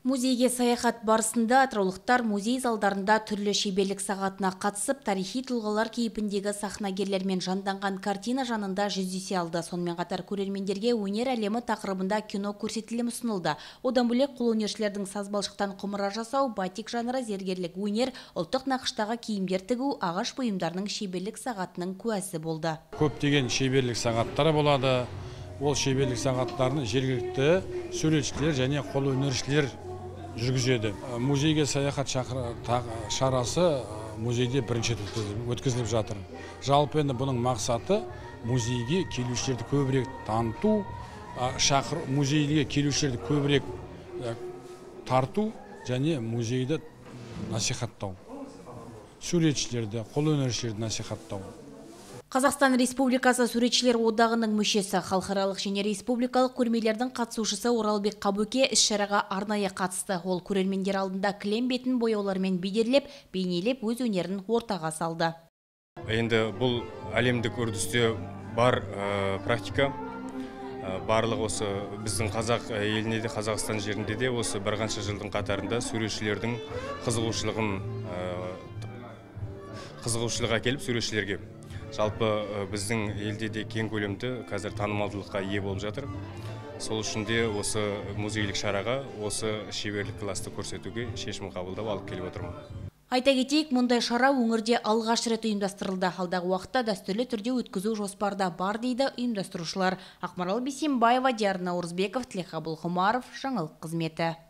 Музейге саяхат барысында атыраулықтар музей залдарында түрлі шеберлік сағатына қатысып, тарихи тұлғалар кейпіндегі сахнагерлермен жанданған картина жанында жүздесе алды. Сонымен қатар көрермендерге өнер әлемі тақырыбында кино көрсетілімі ұсынылды. Одан бөлек қолөнершілердің сазбалшықтан құмыра жасау, батик жанры, зергерлік өнер, ұлттық нақыштағы киімдер тігу, ағаш бұйымдарының шеберлік сағатының куәсі болды. Көптеген шеберлік сағаттары болады. Ол шеберлік сағаттарын жергілікті суретшілер және қолөнершілер жүргізеді. Музейге саяхат шарасы музейде бірінші өткізіліп жатыр. Жалпы енді бұның мақсаты музейге келушілерді көбірек таныту, музейге келушілерді көбірек тарту және музейді насихаттау. Суретшілерді, қолөнершілерді насихаттау. Қазақстан Республикасы Суретшілер одағының мүшесі, халықаралық және республикалық көрмелердің қатысушысы Оралбек Қабөке іс-шараға арнайы қатысты. Ол көрермендер алдында кілем бетін бояулармен бедерлеп, бейнелеп өз өнерін ортаға салды. Енді бұл әлемдік үрдісте бар практика. Барлық осы біздің қазақ елінде де, Қазақстан жерінде де осы бір қанша жылдың қатарында суретшілердің қызығушылық әкеліп суретшілерге. Жалпы біздің елде де кең көлемді қазір танымалдылыққа ие болып жатыр. Сол үшін де осы музейлік шараға, осы шеберлік класты көрсетуге шешім қабылдап алып келіп отырмын. Айта кетейік, мұндай шара өңірде алғаш рет ұйымдастырылды. Алдағы уақытта дәстүрлі түрде өткізу жоспарда бар дейді ұйымдастырушылар. Ақмарал Бейсенбаева, Диарна Орызбеков, Тілехабыл Құмаров, жаңалық қызметі.